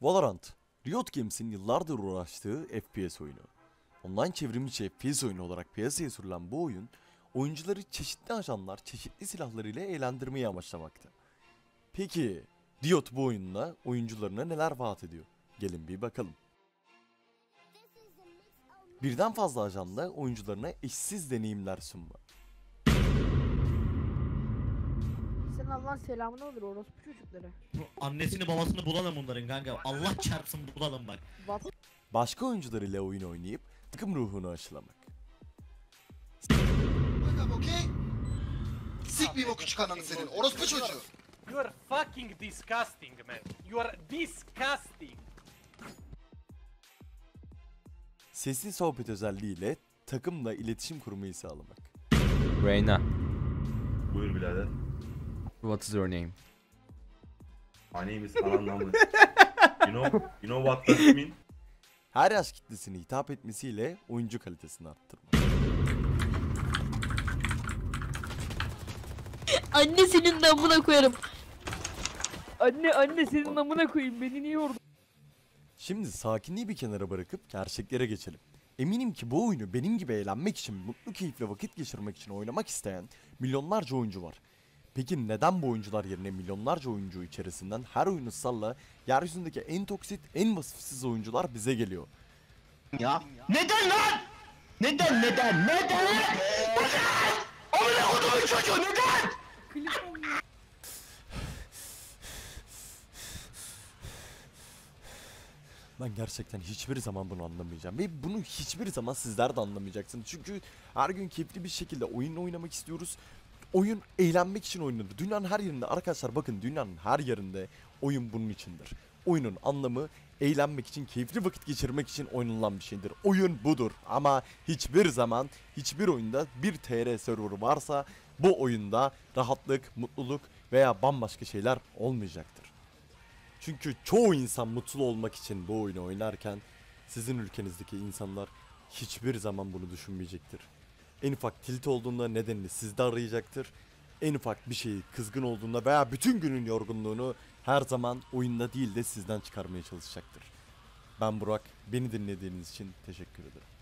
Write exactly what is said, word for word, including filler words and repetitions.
Valorant, Riot Games'in yıllardır uğraştığı F P S oyunu. Online çevrimiçi F P S oyunu olarak piyasaya sürülen bu oyun, oyuncuları çeşitli ajanlar, çeşitli silahlar ile eğlendirmeyi amaçlamakta. Peki, Riot bu oyunla oyuncularına neler vaat ediyor? Gelin bir bakalım. Birden fazla ajanla oyuncularına eşsiz deneyimler sunma. Sen Allah'ın selamını olur orospu çocukları. Annesini babasını bulalım bunların kanka. Allah çarpsın bulalım bak. Bak. Başka oyuncular ile oyun oynayıp takım ruhunu aşılamak. Okey? Sikmeyeyim o küçük ananı senin. Orospu çocuğu. You are fucking disgusting, man. You are disgusting. Sesli sohbet özelliğiyle takımla iletişim kurmayı sağlamak. Reyna, Buyur birader. what is your name? My name is Anan Namlı. You know, you know what does it mean? Her yaş kitlesine hitap etmesiyle oyuncu kalitesini arttırmak. Anne senin de amına koyarım. Anne anne senin amına koyayım beni niye yordun? Şimdi sakinliği bir kenara bırakıp gerçeklere geçelim. Eminim ki bu oyunu benim gibi eğlenmek için, mutlu keyifle vakit geçirmek için oynamak isteyen milyonlarca oyuncu var. Peki neden bu oyuncular yerine milyonlarca oyuncu içerisinden her oyunu salla, yeryüzündeki en toksit, en vasıfsız oyuncular bize geliyor? Ya. Neden lan? Neden neden neden? Neden? Amına kodumun çocuğu neden? Ben gerçekten hiçbir zaman bunu anlamayacağım ve bunu hiçbir zaman sizler de anlamayacaksınız. Çünkü her gün keyifli bir şekilde oyun oynamak istiyoruz. Oyun eğlenmek için oynanır. Dünyanın her yerinde arkadaşlar, bakın dünyanın her yerinde oyun bunun içindir. Oyunun anlamı eğlenmek için, keyifli vakit geçirmek için oynanılan bir şeydir. Oyun budur ama hiçbir zaman hiçbir oyunda bir T R server varsa bu oyunda rahatlık, mutluluk veya bambaşka şeyler olmayacaktır. Çünkü çoğu insan mutlu olmak için bu oyunu oynarken sizin ülkenizdeki insanlar hiçbir zaman bunu düşünmeyecektir. En ufak tilt olduğunda nedenini sizde arayacaktır. En ufak bir şeyi kızgın olduğunda veya bütün günün yorgunluğunu her zaman oyunda değil de sizden çıkarmaya çalışacaktır. Ben Burak, beni dinlediğiniz için teşekkür ederim.